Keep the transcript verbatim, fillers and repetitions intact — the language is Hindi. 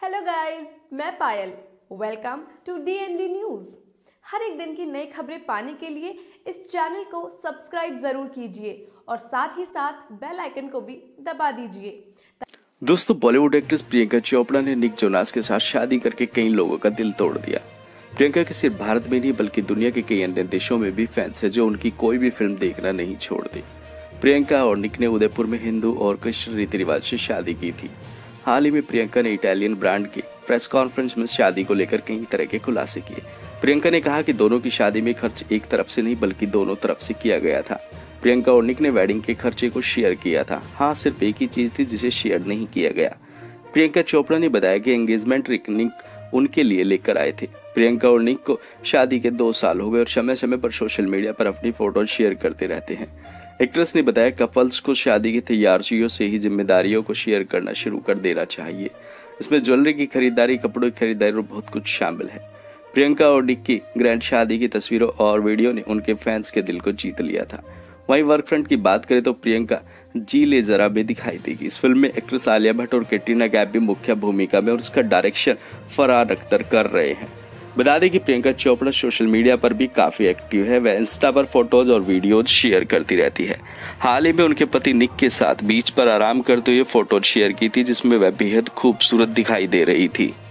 हेलो गाइस, मैं Payal. Welcome to D N D news. हर एक दिन की नई खबरें पाने के लिए इस चैनल को सब्सक्राइब जरूर कीजिए और साथ ही साथ बेल आइकन को भी दबा दीजिए। दोस्तों, बॉलीवुड एक्ट्रेस प्रियंका चोपड़ा ने निक जोनास के साथ शादी करके कई लोगों का दिल तोड़ दिया। प्रियंका के सिर्फ भारत में नहीं बल्कि दुनिया के कई अन्य देशों में भी फैंस हैं जो उनकी कोई भी फिल्म देखना नहीं छोड़ते। प्रियंका और निक ने उदयपुर में हिंदू और क्रिश्चियन रीति रिवाज से शादी की थी। हाल ही में प्रियंका ने इटालियन ब्रांड के प्रेस कॉन्फ्रेंस में शादी को लेकर कई तरह के खुलासे किए। प्रियंका ने कहा कि दोनों की शादी में खर्च एक तरफ से नहीं बल्कि दोनों तरफ से किया गया था। प्रियंका और निक ने वेडिंग के खर्चे को शेयर किया था। हाँ, सिर्फ एक ही चीज थी जिसे शेयर नहीं किया गया। प्रियंका चोपड़ा ने बताया कि एंगेजमेंट रिंग निक उनके लिए लेकर आए थे। प्रियंका और निक को शादी के दो साल हो गए और समय समय पर सोशल मीडिया पर अपनी फोटो शेयर करते रहते हैं। एक्ट्रेस ने बताया कपल्स को शादी की तैयारियों से ही जिम्मेदारियों को शेयर करना शुरू कर देना चाहिए। इसमें ज्वेलरी की खरीदारी, कपड़ों की खरीदारी और बहुत कुछ शामिल है। प्रियंका और निक की ग्रैंड शादी की तस्वीरों और वीडियो ने उनके फैंस के दिल को जीत लिया था। वहीं वर्क फ्रंट की बात करें तो प्रियंका जी ले जरा भी दिखाई देगी। इस फिल्म में एक्ट्रेस आलिया भट्ट और कैटरीना कैफ भी मुख्य भूमिका में और उसका डायरेक्शन फरहान अख्तर कर रहे हैं। बता दें कि प्रियंका चोपड़ा सोशल मीडिया पर भी काफी एक्टिव है। वह इंस्टा पर फोटोज और वीडियोज शेयर करती रहती है। हाल ही में उनके पति निक के साथ बीच पर आराम करते हुए फोटोज शेयर की थी जिसमें वह बेहद खूबसूरत दिखाई दे रही थी।